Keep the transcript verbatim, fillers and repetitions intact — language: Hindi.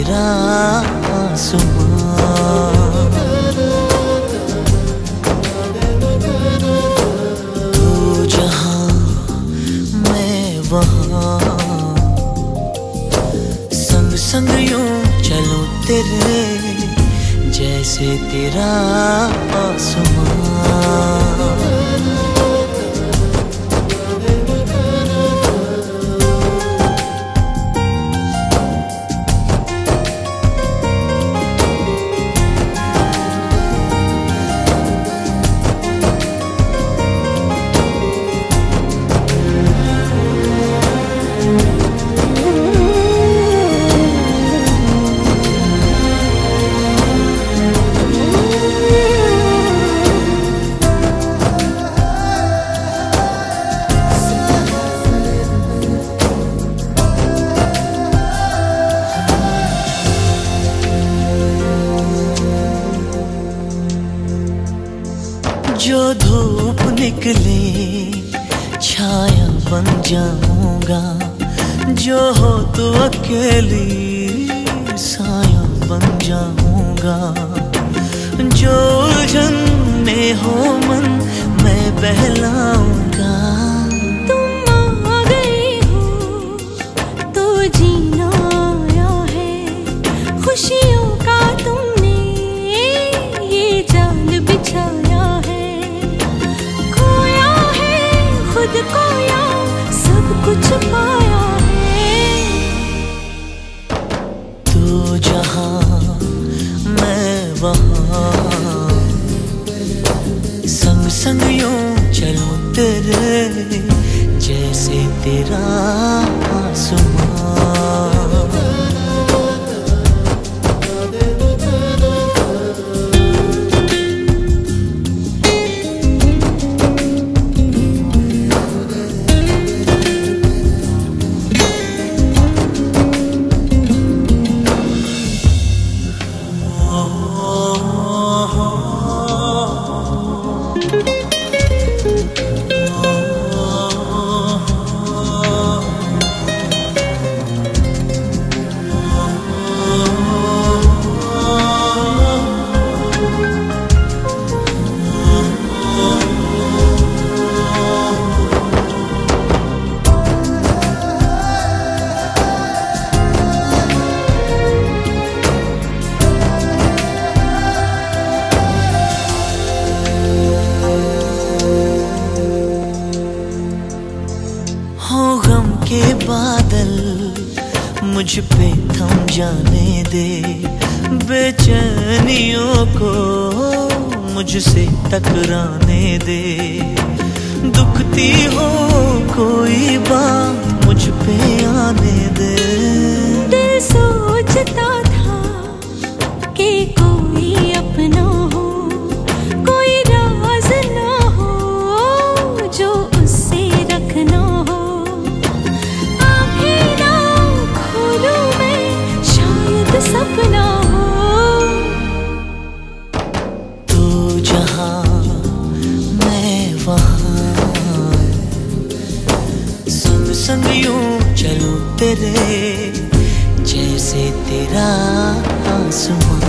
तेरा आसमां। तू जहां मैं वहां, संग संग यूं चलूं तेरे जैसे तेरा आसमां। जो धूप निकले छाया बन जाऊंगा, जो हो तो अकेली साया बन जाऊंगा। जो उलझन में हो मन मैं बहलाऊंगा। तुम आ गई हो तो जीना आया है, खुशियों का तुमने ये जाल बिछाया है। खुद खोया सब कुछ पाया है। तू जहां मैं वहां, संग संग यूं चलूं तेरे जैसे तेरा आसमां। के बादल मुझ पे थम जाने दे, बेचैनियों को मुझसे टकराने दे। दुखती हो कोई बात मुझ पे आने दे। दिल सोचता था कि कोई अपना हो, कोई राज ना हो जो उससे रखना हो। सपना हो तू जहां मैं वहां, संग संग यूं चलूं तेरे जैसे तेरा आसमां।